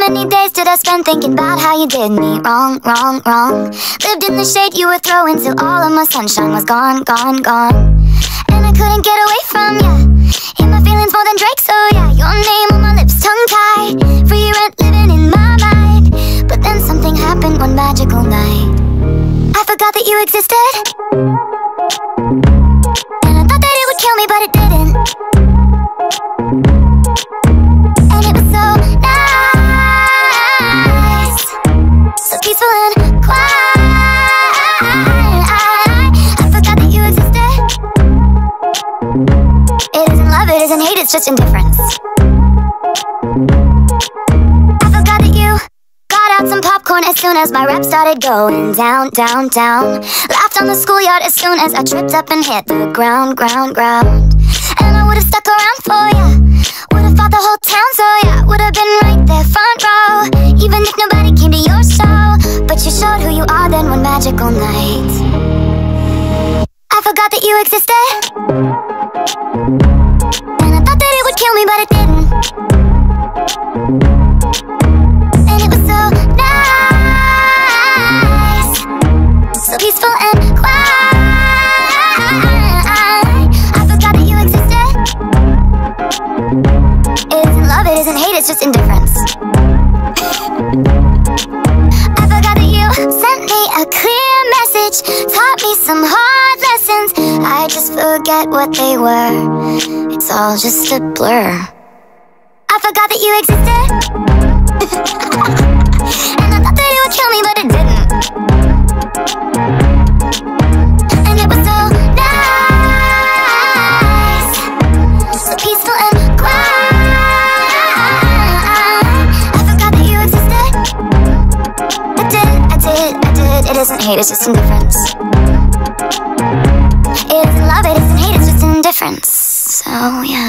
many days did I spend thinking about how you did me wrong, wrong, wrong. Lived in the shade you were throwing till all of my sunshine was gone, gone, gone. And I couldn't get away from ya. Hit my feelings more than Drake, so yeah. Your name on my lips, tongue-tied. Free rent living in my mind. But then something happened one magical night. I forgot that you existed. And I thought that it would kill me, but it didn't. And it was so nice, so peaceful and quiet. I forgot that you existed. It isn't love, it isn't hate, it's just indifference. I forgot that you got out some popcorn as soon as my rep started going down, down, down. Laughed on the schoolyard as soon as I tripped up and hit the ground, ground, ground. And I would've stuck around for ya. Would've fought the whole town, so yeah. Would've been right there front row, even if nobody came to your show. But you showed who you are then one magical night. I forgot that you existed. And I thought that it would kill me, but it didn't. And it was so nice, so peaceful and quiet. I forgot that you existed. It isn't love, it isn't hate, it's just indifference. I forgot that you sent me a clear message, taught me some hard lessons. I just forget what they were. It's all just a blur. I forgot that you existed. And I thought that it would kill me, but it didn't. And it was so nice, so peaceful and quiet. I forgot that you existed. I did. It isn't hate, it's just indifference. It isn't love, it isn't hate, it's just indifference. So yeah.